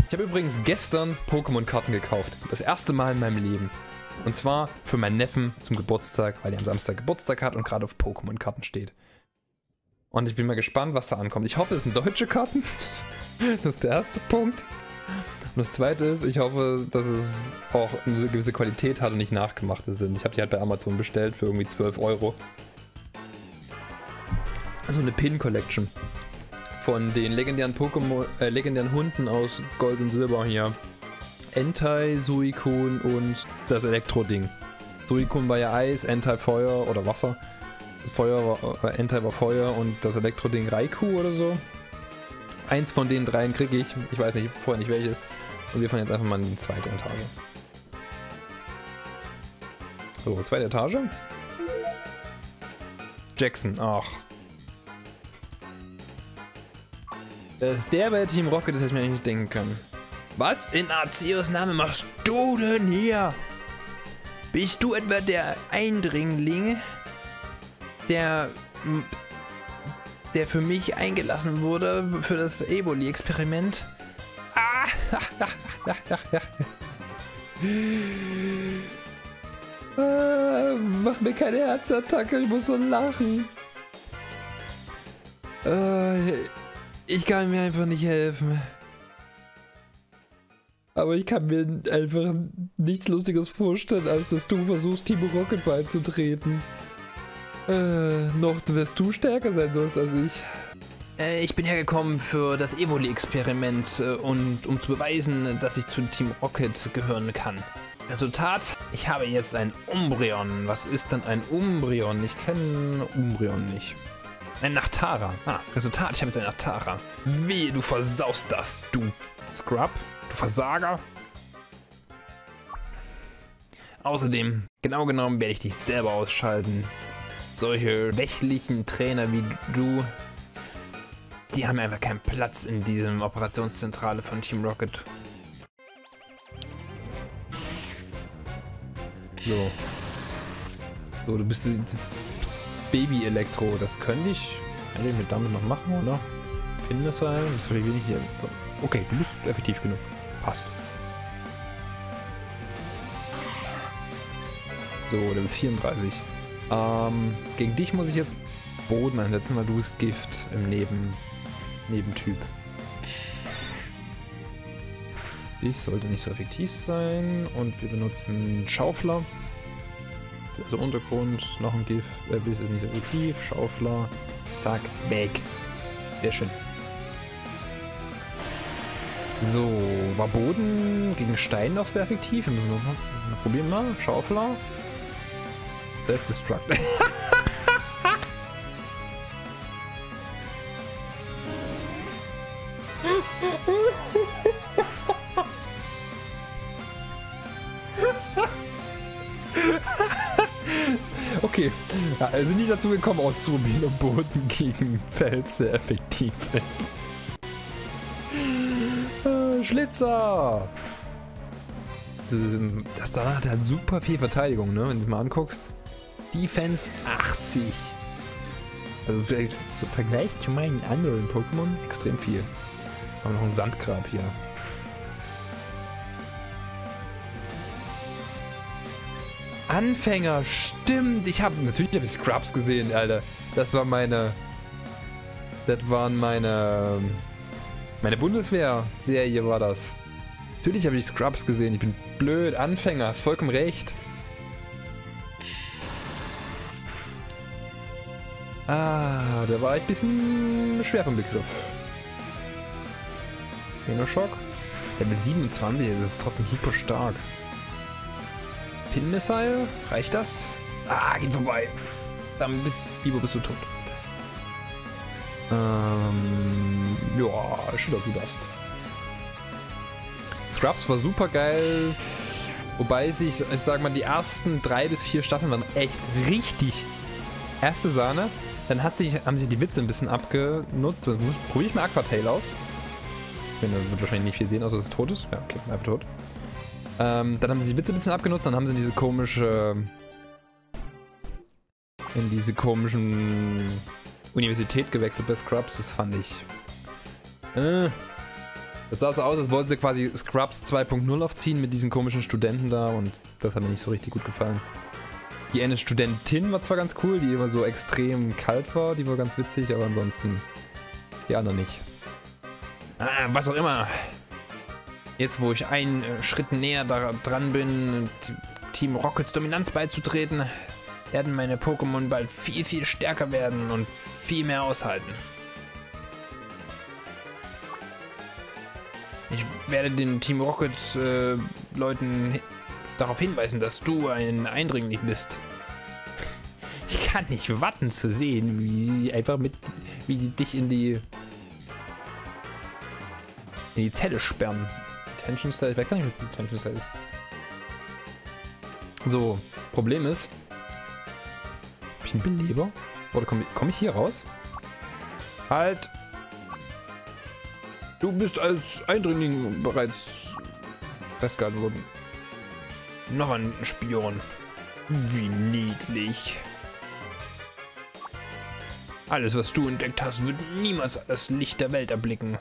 Ich habe übrigens gestern Pokémon-Karten gekauft. Das erste Mal in meinem Leben. Und zwar für meinen Neffen zum Geburtstag, weil er am Samstag Geburtstag hat und gerade auf Pokémon-Karten steht. Und ich bin mal gespannt, was da ankommt. Ich hoffe, es sind deutsche Karten. Das ist der erste Punkt. Und das zweite ist, ich hoffe, dass es auch eine gewisse Qualität hat und nicht nachgemachte sind. Ich habe die halt bei Amazon bestellt für irgendwie 12 €. So eine Pin-Collection. Von den legendären Pokémon, legendären Hunden aus Gold und Silber hier. Entei, Suicune und das Elektro-Ding. Suicune war ja Eis, Entei Feuer oder Wasser. Entei war Feuer und das Elektro-Ding Raikou oder so. Eins von den dreien kriege ich. Ich weiß nicht, vorher nicht welches. Und wir fahren jetzt einfach mal in die zweite Etage. So, zweite Etage. Jackson, ach. Das ist der bei Team Rocket, das hätte ich mir eigentlich nicht denken können. Was in Arceus Name machst du denn hier? Bist du etwa der Eindringling, der für mich eingelassen wurde für das Evoli-Experiment? Ah! Mach mir keine Herzattacke, ich muss so lachen. Ich kann mir einfach nicht helfen. Aber ich kann mir einfach nichts Lustiges vorstellen, als dass du versuchst, Team Rocket beizutreten. Noch wirst du stärker sein sollst als ich. Ich bin hergekommen für das Evoli-Experiment und um zu beweisen, dass ich zu Team Rocket gehören kann. Resultat, ich habe jetzt ein Umbreon. Was ist denn ein Umbreon? Ich kenne Umbreon nicht. Ein Nachtara. Resultat, ich habe jetzt ein Nachtara. Wehe, du versaust das, du Scrub, du Versager. Außerdem, genau genommen, werde ich dich selber ausschalten. Solche schwächlichen Trainer wie du, die haben einfach keinen Platz in diesem Operationszentrale von Team Rocket. So. So, du bist das Baby-Elektro. Das könnte ich eigentlich mit damit noch machen, oder? Pin-Missile, das ist wenig hier. So. Okay, du bist effektiv genug. Passt. So, Level 34. Gegen dich muss ich jetzt Boden einsetzen, weil du bist Gift im Nebentyp. Dies sollte nicht so effektiv sein und wir benutzen Schaufler. Also Untergrund, noch ein Gift, Biss ist nicht effektiv, Schaufler, zack, weg. Sehr schön. So, war Boden gegen Stein noch sehr effektiv? Wir müssen noch probieren mal, Schaufler. Self-Destruct. Okay, ja, also nicht dazu gekommen auszuprobieren, ob Boden gegen Fels sehr effektiv ist. Schlitzer! Das Salat hat halt super viel Verteidigung, ne? Wenn du dich mal anguckst. Defense 80. Also vielleicht so im Vergleich zu meinen anderen Pokémon extrem viel. Haben wir noch einen Sandgrab hier. Anfänger, stimmt. Natürlich habe ich Scrubs gesehen, Alter. Das waren meine Bundeswehr-Serie war das. Natürlich habe ich Scrubs gesehen. Ich bin blöd. Anfänger, hast vollkommen recht. Da war ich ein bisschen schwer vom Begriff. Schock. Level 27, das ist trotzdem super stark. Pin-Missile, reicht das? Geht vorbei. Dann bist du tot. Ja, Schiller, du darfst. Scrubs war super geil. Wobei ich sag mal, die ersten 3 bis 4 Staffeln waren echt richtig erste Sahne. Dann haben sich die Witze ein bisschen abgenutzt. Probiere ich mal Aquatail aus. Der wird wahrscheinlich nicht viel sehen, außer dass es tot ist. Ja, okay, einfach tot. Dann haben sie die Witze ein bisschen abgenutzt, dann haben sie in diese komischen Universität gewechselt bei Scrubs. Das fand ich Es sah so aus, als wollten sie quasi Scrubs 2.0 aufziehen mit diesen komischen Studenten da und das hat mir nicht so richtig gut gefallen. Die eine Studentin war zwar ganz cool, die immer so extrem kalt war, die war ganz witzig, aber ansonsten die anderen nicht. Was auch immer. Jetzt, wo ich einen Schritt näher dran bin, Team Rockets Dominanz beizutreten, werden meine Pokémon bald viel, viel stärker werden und viel mehr aushalten. Ich werde den Team Rocket Leuten darauf hinweisen, dass du ein Eindringling bist. Ich kann nicht warten zu sehen, wie sie dich in die Zelle sperren. Detention Cell, ich weiß gar nicht, was Detention Cell ist. So, Problem ist, hab ich einen Beleber? Oder komm ich hier raus? Halt! Du bist als Eindringling bereits festgehalten worden. Noch ein Spion. Wie niedlich. Alles, was du entdeckt hast, wird niemals das Licht der Welt erblicken.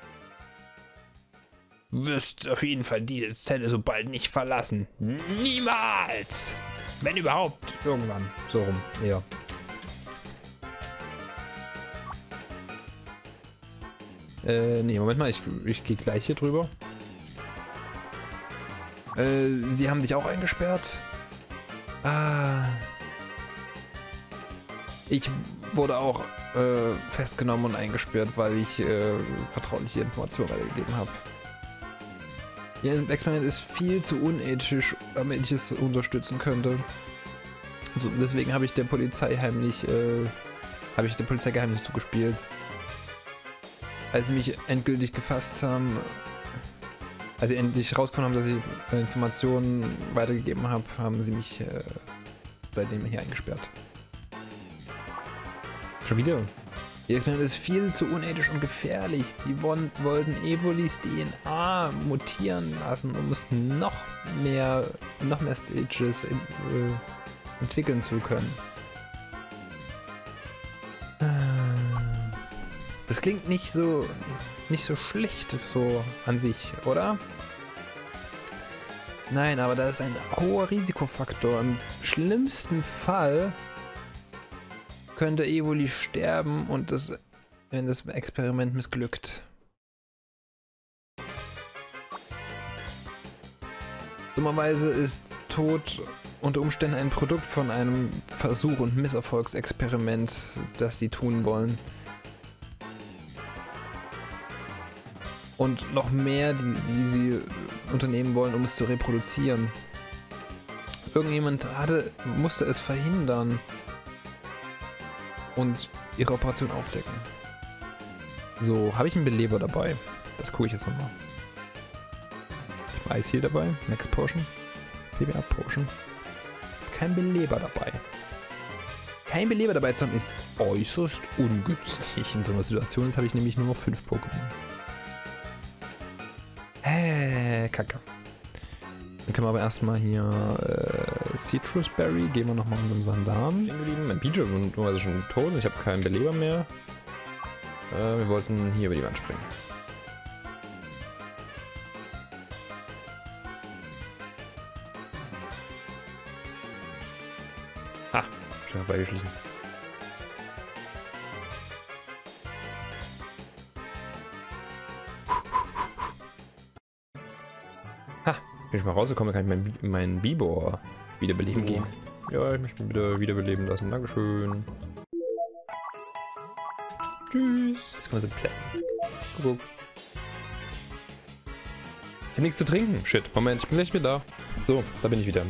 Du wirst auf jeden Fall diese Zelle so bald nicht verlassen. Niemals! Wenn überhaupt. Irgendwann. So rum. Ja. Nee, Moment mal. Ich gehe gleich hier drüber. Sie haben dich auch eingesperrt? Ah. Ich wurde auch festgenommen und eingesperrt, weil ich vertrauliche Informationen weitergegeben habe. Ihr Experiment ist viel zu unethisch, damit ich es unterstützen könnte. Also deswegen habe ich der Polizei Polizeigeheimnis zugespielt. Als sie mich endgültig gefasst haben, als sie endlich rausgefunden haben, dass ich Informationen weitergegeben habe, haben sie mich seitdem hier eingesperrt. Schon wieder? Ihr Experiment ist viel zu unethisch und gefährlich. Die wollten Evolis DNA mutieren lassen, um es noch mehr Stages entwickeln zu können. Das klingt nicht so schlecht so an sich, oder? Nein, aber da ist ein hoher Risikofaktor. Im schlimmsten Fall könnte Evoli sterben und wenn das Experiment missglückt. Dummerweise ist Tod unter Umständen ein Produkt von einem Versuch- und Misserfolgsexperiment, das die tun wollen. Und noch mehr, die sie unternehmen wollen, um es zu reproduzieren. Irgendjemand musste es verhindern und ihre Operation aufdecken. So, habe ich einen Beleber dabei? Das gucke ich jetzt nochmal. Ich habe Eis hier dabei, Max Potion, PBA Potion. Kein Beleber dabei. Kein Beleber dabei zu haben ist äußerst ungünstig. In so einer Situation jetzt habe ich nämlich nur noch 5 Pokémon. Kacke. Dann können wir aber erstmal hier Citrus Berry, geben wir nochmal unserem Sandan. Mein Pichu ist schon tot, ich habe keinen Beleber mehr. Wir wollten hier über die Wand springen. Ha, schon beigeschlichen. Bin ich mal rausgekommen, kann ich meinen Bibor wiederbeleben gehen. Ja, ich möchte mich wieder wiederbeleben lassen. Dankeschön. Tschüss. Jetzt können wir sie plätten. Guck. Ich habe nichts zu trinken. Shit. Moment, ich bin gleich wieder da. So, da bin ich wieder.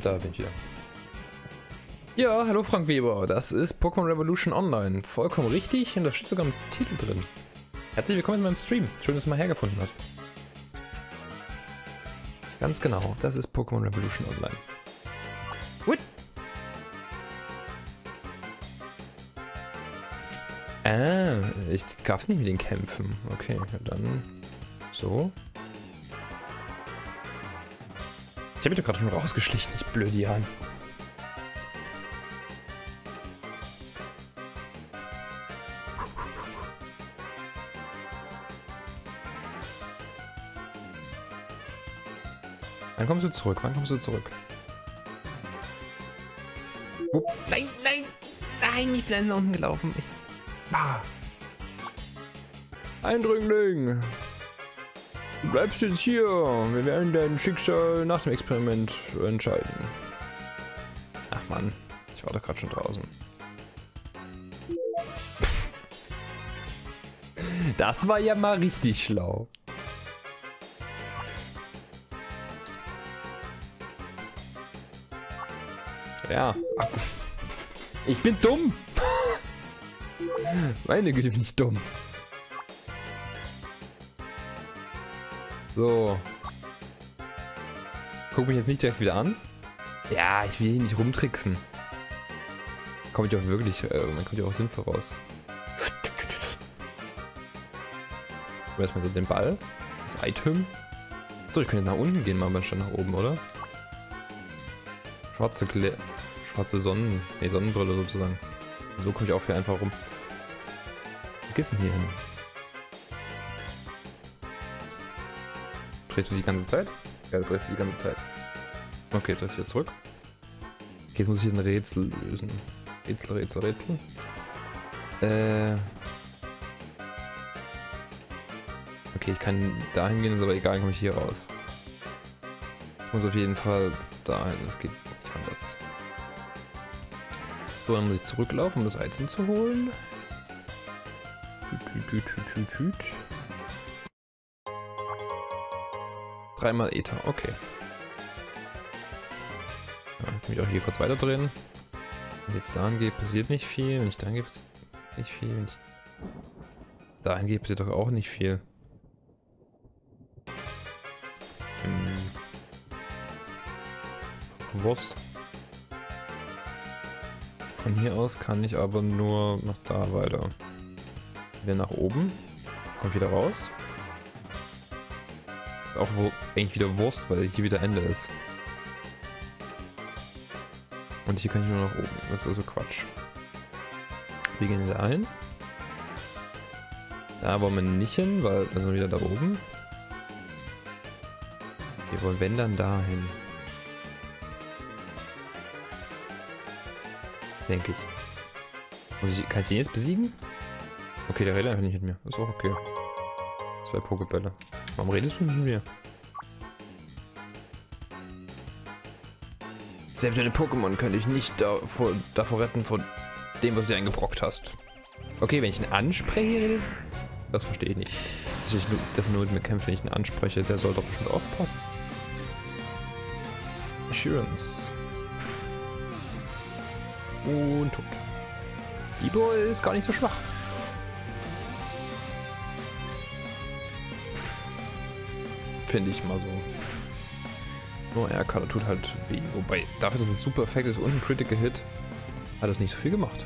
Ja, hallo Frank Weber. Das ist Pokémon Revolution Online. Vollkommen richtig und da steht sogar im Titel drin. Herzlich willkommen in meinem Stream. Schön, dass du mal hergefunden hast. Ganz genau, das ist Pokémon Revolution Online. What? Ich darf es nicht mit den kämpfen. Okay, dann so. Ich habe mich doch gerade schon rausgeschlichen, ich blöde Jan. Wann kommst du zurück? Wann kommst du zurück? Oh. Nein, nein! Nein, ich bin nach unten gelaufen. Eindringling! Du bleibst jetzt hier. Wir werden dein Schicksal nach dem Experiment entscheiden. Ach Mann, ich war doch gerade schon draußen. Das war ja mal richtig schlau. Ja. Ach, ich bin dumm. Meine Güte, bin ich dumm. So. Guck mich jetzt nicht direkt wieder an. Ja, ich will hier nicht rumtricksen. Kommt ja auch wirklich, man kommt ja auch sinnvoll raus. Erstmal so den Ball. Das Item. So, ich könnte jetzt nach unten gehen, mal statt nach oben, oder? Schwarze Sonnenbrille sozusagen. So komme ich auch hier einfach rum. Wo geht's denn hier hin? Drehst du die ganze Zeit? Ja, du drehst die ganze Zeit. Okay, drehst wieder zurück. Okay, jetzt muss ich hier ein Rätsel lösen. Rätsel. Okay, ich kann dahin gehen, ist aber egal, komme ich hier raus. Ich muss auf jeden Fall dahin, das geht nicht anders. So, dann muss ich zurücklaufen, um das Item zu holen. Tüt. 3-mal Ether, okay. Ja, ich kann mich auch hier kurz weiter drehen. Wenn ich jetzt dahin gehe, passiert nicht viel. Wenn ich dahin gehe, passiert nicht viel. Wenn ich dahin gehe, passiert doch auch nicht viel. Wurst. Von hier aus kann ich aber nur nach da weiter. Wieder nach oben. Kommt wieder raus. Ist auch eigentlich wieder Wurst, weil hier wieder Ende ist. Und hier kann ich nur nach oben. Das ist also Quatsch. Wir gehen wieder ein. Da wollen wir nicht hin, weil dann sind wir wieder da oben. Wir wollen wenn dann dahin. Denke ich. Kann ich den jetzt besiegen? Okay, der redet einfach nicht mit mir. Ist auch okay. 2 Pokebälle. Warum redest du nicht mit mir? Selbst deine Pokémon könnte ich nicht davor retten, vor dem, was du dir eingebrockt hast. Okay, wenn ich ihn anspreche, das verstehe ich nicht. Dass er nur mit mir kämpft, wenn ich ihn anspreche, der soll doch bestimmt aufpassen. Assurance. Und tot. Ibo ist gar nicht so schwach. Finde ich mal so. Nur R-Color tut halt weh. Wobei, dafür, dass es super effekt ist und ein Critical Hit, hat es nicht so viel gemacht.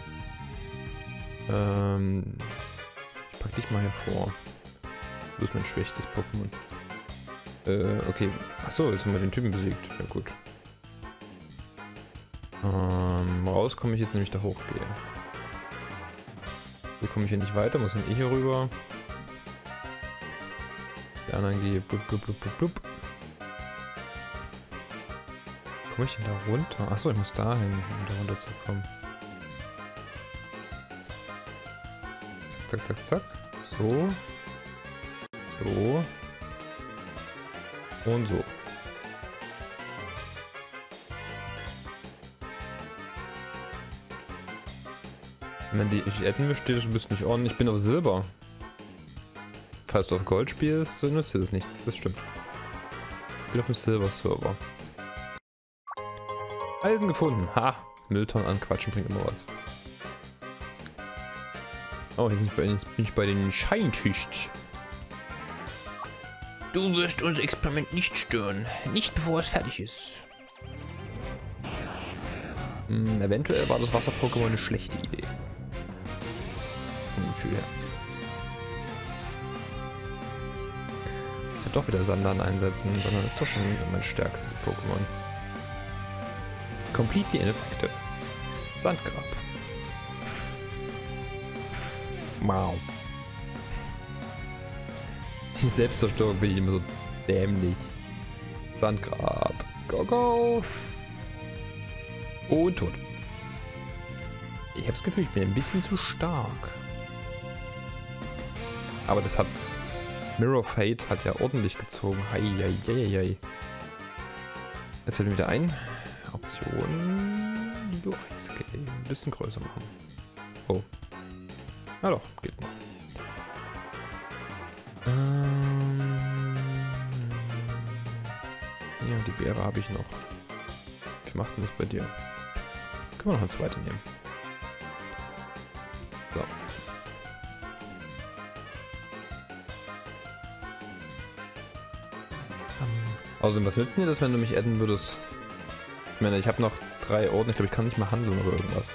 Ich pack dich mal hervor. Du bist mein schwächstes Pokémon. Okay. Achso, jetzt haben wir den Typen besiegt. Ja gut. Raus komme ich jetzt nämlich da hochgehe. Hier komme ich hier nicht weiter, muss dann eh hier rüber. Die anderen gehe blub, blub, blub, blub, blub. Komme ich denn da runter? Achso, ich muss dahin, um da runter zu kommen. Zack, zack, zack. So. So. Und so. Wenn die ich adden steht, du bist nicht on. Ich bin auf Silber. Falls du auf Gold spielst, dann nützt dir das nichts. Das stimmt. Ich bin auf dem Silber-Server. Eisen gefunden. Ha! Mülltonnen anquatschen bringt immer was. Oh, jetzt bin ich bei den Scheintücht. Du wirst unser Experiment nicht stören. Nicht bevor es fertig ist. Eventuell war das Wasser-Pokémon eine schlechte Idee. Vom Gefühl her. Ich hab doch wieder Sandan einsetzen, sondern ist doch schon mein stärkstes Pokémon. Completely ineffective. Sandgrab. Wow. Die Selbstzerstörung bin ich immer so dämlich. Sandgrab. Go, go. Und tot. Ich habe das Gefühl, ich bin ein bisschen zu stark. Aber das hat... Mirror of Fate hat ja ordentlich gezogen. Heieieiei. Jetzt fällt mir wieder ein. Option... Ice-Game. Ein bisschen größer machen. Oh. Na doch, geht noch. Ja, die Beere habe ich noch. Wie macht denn das bei dir? Können wir noch eins weiternehmen. So. Außerdem, was nützt dir das, wenn du mich adden würdest? Ich meine, ich habe noch 3 Orden. Ich glaube, ich kann nicht mehr handeln oder irgendwas.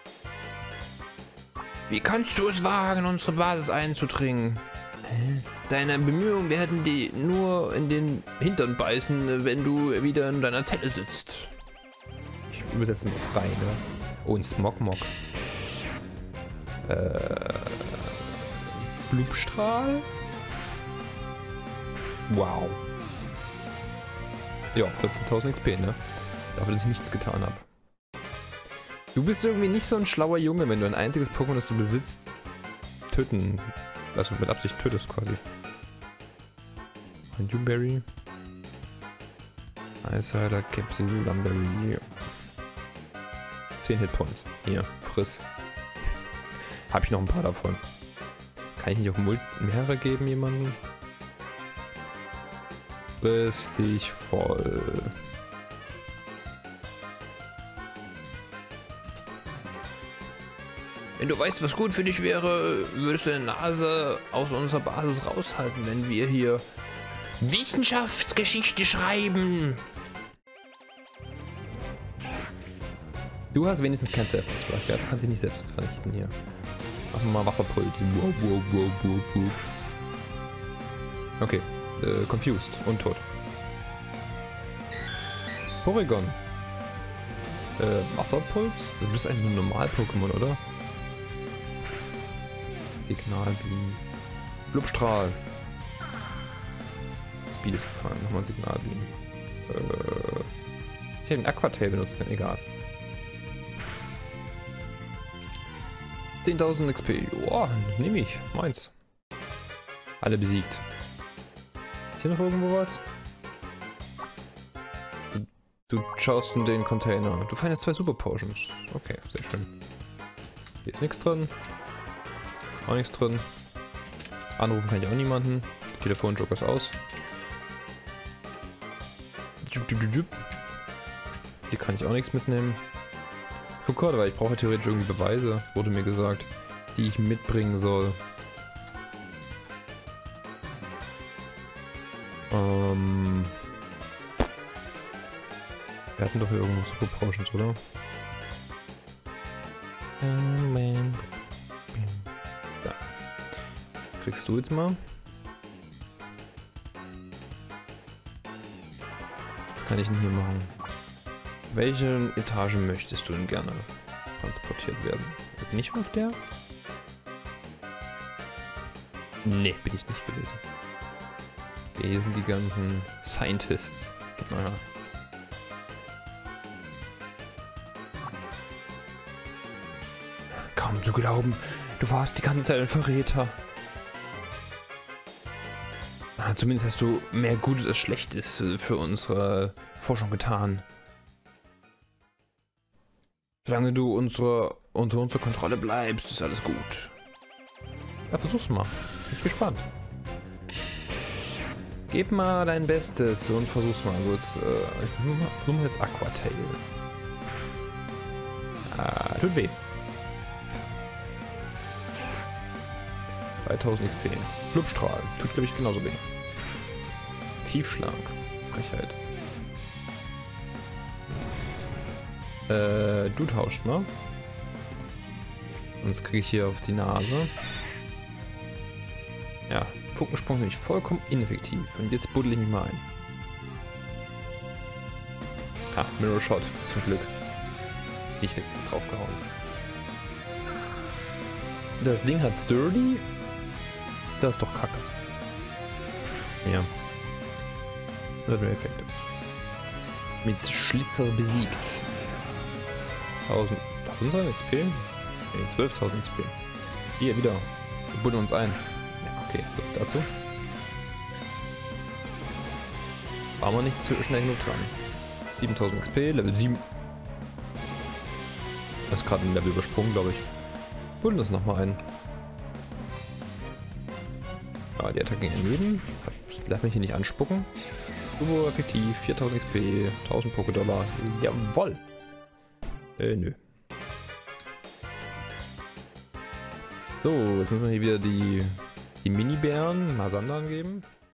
Wie kannst du es wagen, unsere Basis einzudringen? Deine Bemühungen werden die nur in den Hintern beißen, wenn du wieder in deiner Zelle sitzt. Ich übersetze mal frei, ne? Oh, ein Smogmog. Blubstrahl? Wow. Ja, 14.000 XP, ne? Dafür, dass ich nichts getan habe. Du bist irgendwie nicht so ein schlauer Junge, wenn du ein einziges Pokémon, das du besitzt, töten. Also mit Absicht tötest quasi. Ein Dewberry. Eishider, Capsule, Lumberry. 10 Hitpoints. Hier, friss. Habe ich noch ein paar davon. Kann ich nicht auf mehrere geben, jemanden? Friss dich voll. Wenn du weißt, was gut für dich wäre, würdest du deine Nase aus unserer Basis raushalten, wenn wir hier Wissenschaftsgeschichte schreiben. Du hast wenigstens kein Self-Destruct, ja? Du kannst dich nicht selbst vernichten hier. Machen wir mal Wasserpult. Okay, confused und tot. Porygon. Wasserpuls? Das ist eigentlich ein Normal-Pokémon, oder? Signalbeam. Blubstrahl. Speed ist gefallen. Nochmal ein Signalbeam. Ich hätte den Aquatail benutzt, egal. 10.000 XP. Joa, nehme ich. Meins. Alle besiegt. Ist hier noch irgendwo was? Du schaust in den Container. Du findest 2 Super Potions. Okay, sehr schön. Hier ist nichts drin. Auch nichts drin. Anrufen kann ich auch niemanden. Telefonjoker ist aus. Hier kann ich auch nichts mitnehmen. Oh Gott, aber ich brauche theoretisch irgendwie Beweise, wurde mir gesagt, die ich mitbringen soll. Wir hatten doch hier irgendwo Super Potions, oder? Da. Kriegst du jetzt mal? Was kann ich denn hier machen? Welche Etage möchtest du denn gerne transportiert werden? Bin ich auf der? Nee, bin ich nicht gewesen. Hier sind die ganzen Scientists. Gib mal her. Kaum zu glauben, du warst die ganze Zeit ein Verräter. Zumindest hast du mehr Gutes als Schlechtes für unsere Forschung getan. Solange du unter unserer Kontrolle bleibst, ist alles gut. Ja, versuch's mal. Bin ich gespannt. Gib mal dein Bestes und versuch's mal. Also jetzt, ich versuche jetzt Aquatail. Tut weh. 3000 XP. Blubstrahl. Tut, glaube ich, genauso weh. Tiefschlag. Frechheit. Du tauscht mal. Sonst kriege ich hier auf die Nase. Ja, Funkensprung ist nämlich vollkommen ineffektiv. Und jetzt buddel ich mich mal ein. Ah, Mirror Shot, zum Glück. Nicht draufgehauen. Das Ding hat Sturdy. Das ist doch kacke. Ja. Das hat mehr Effekte. Mit Schlitzer besiegt. 1000 XP? Nee, 12.000 XP. Hier wieder. Wir buddeln uns ein. Ja, okay, so viel dazu. Waren wir nicht schnell genug dran. 7000 XP, Level 7. Das ist gerade ein Level übersprungen, glaube ich. Buddeln uns nochmal ein. Ja, die Attacke gegen Leben. Lass mich hier nicht anspucken. Turbo effektiv, 4000 XP, 1000 Pokédollar. Jawoll. Nö. So, jetzt müssen wir hier wieder die Minibären Masander geben.